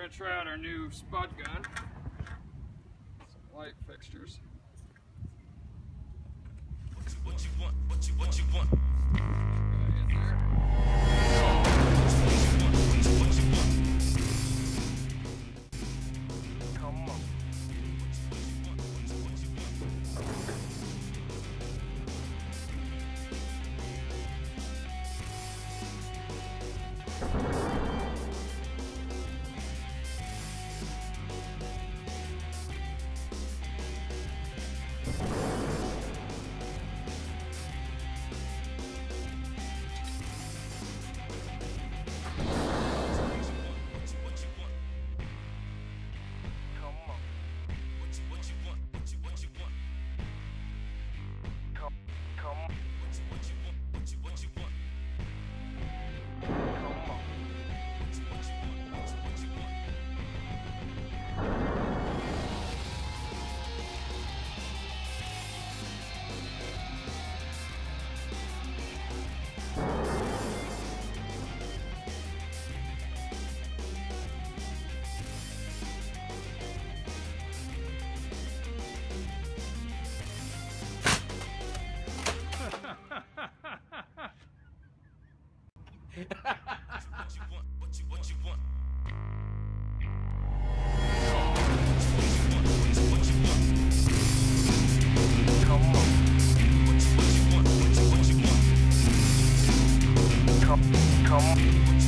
gonna try out our new spud gun. Some light fixtures. What you want? In there. Come on. What you want? Come on. What you want? Come on.